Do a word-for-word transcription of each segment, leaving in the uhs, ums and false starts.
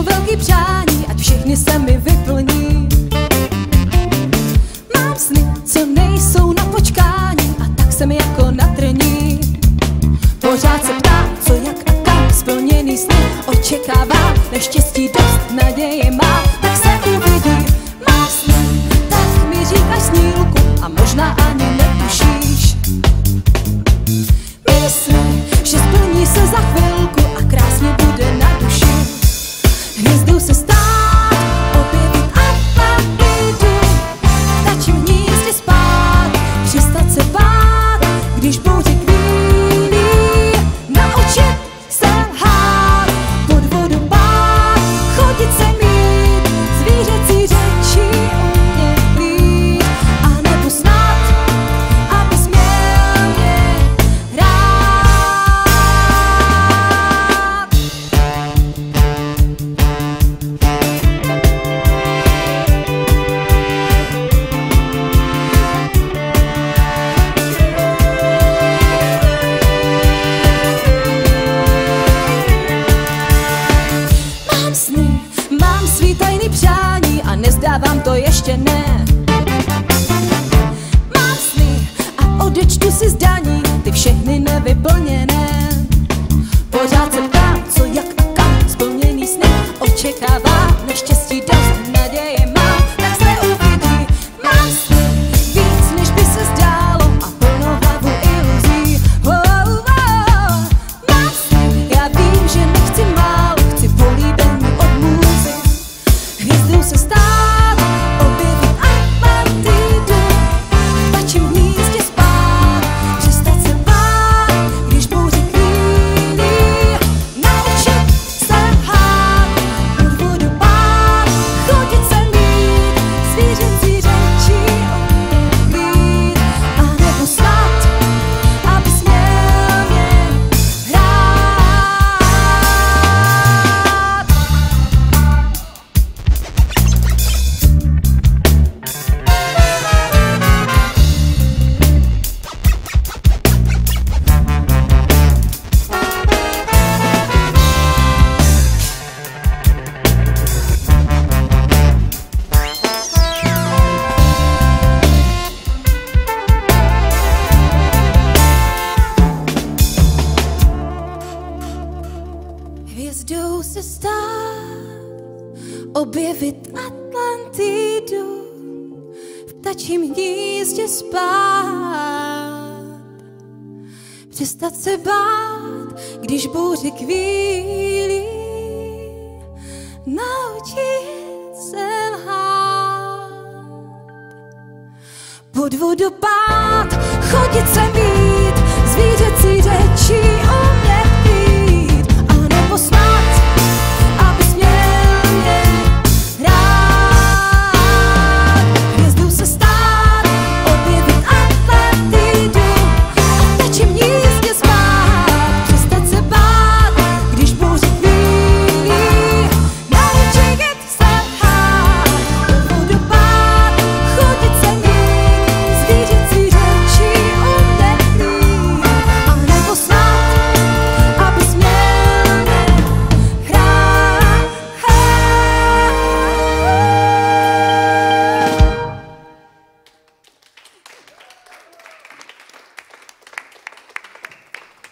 velký přání, ať všechny se mi vyplní. Mám sny, co nejsou na počkání, a tak jsem jako na trní. Pořád se ptám, co jak a kam, splněný sny očekávám, neštěstí dost naděje má, tak se uvidí. Mám sny, tak mi říkáš snílku, a možná ani netušíš. Myslím, že splní se za chvilku a krásně bude na duši. Hvězdou se stát, objevit Atlantidu, v ptačím hnízdě spát, přestat se bát, když bouře kvílí, naučit se lhát, pod vodu bát, chodit se mít, zvířecí řeči umět plít, a nebo snad, abys měl mě rád. Mám sny, mám svý tajný přání a nezdávám to ještě ne. Mám sny a odečtu si zdaní ty všechny nevyplněné. Pořád se ptám, co jak a kam, splněný sny očekávám, neštěstí dost naděje mám, tak se uvidí. Mám sny, víc než by se zdálo, a plnou hlavu iluzí. Oh, oh. Mám sny, já vím, že nechci málo, chci políbení od můzy. Hvězdou se stát, objevit Atlantidu, v ptačím hnízdě spát, přestat se bát, když bouře kvílí, naučit se lhát, pod vodu bát, chodit se mít, zvířecí řeči umět plít, a nebo snad, abys měl mě rád. Hvězdou se stát, objevit Atlantidu, v ptačím hnízdě spát, přestat se bát, když bouře kvílí, naučit se lhát, pod vodu pát, chodit se mít, zvířecí řeči umět plít, a nebo snad, abys měl mě rád. Hvězdou se stát, objevit Atlantidu, a v ptačím hnízdě spát, přestat se bát, když bouře kvílí, naučit se lhát, pod vodu pát, chodit se mít, zvířecí řeči umět plít, a nebo snad, abys měl mě rád.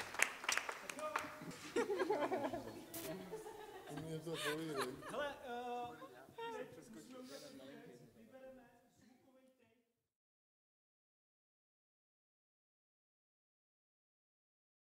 Hele,